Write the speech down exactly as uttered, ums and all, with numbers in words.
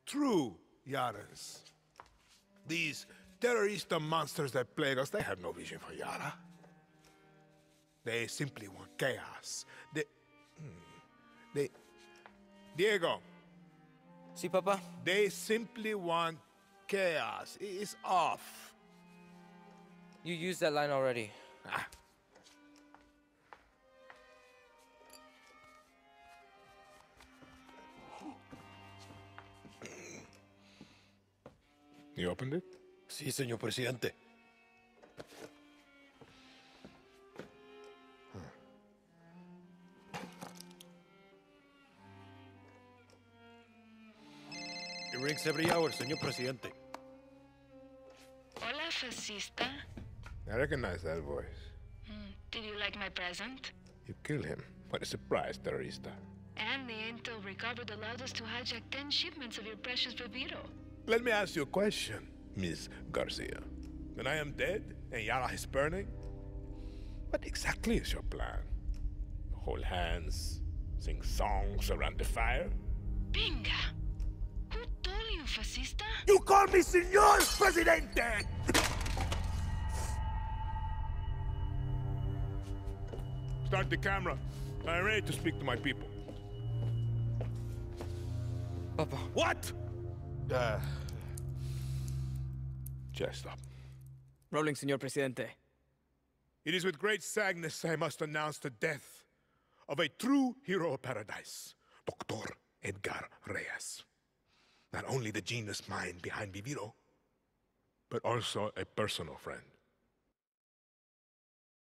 true Yaras. These terrorista monsters that plague us, they have no vision for Yara. They simply want chaos. They... hmm, They... Diego. Si, Papa. They simply want chaos. It's off. You used that line already. Ah. You opened it? Sí, señor presidente. It rings every hour, señor presidente. Hola, fascista. I recognize that voice. Hmm. Did you like my present? You killed him. What a surprise, terrorista. And the intel recovered allowed us to hijack ten shipments of your precious Viviro. Let me ask you a question, Miss Garcia. When I am dead and Yara is burning, what exactly is your plan? Hold hands, sing songs around the fire? Binga! Who told you, fascista? You call me Señor Presidente! Start the camera. I'm ready to speak to my people. Papa. What? Uh, just stop. Rolling, Señor Presidente. It is with great sadness I must announce the death of a true hero of paradise, Doctor Edgar Reyes. Not only the genius mind behind Viviro, but also a personal friend.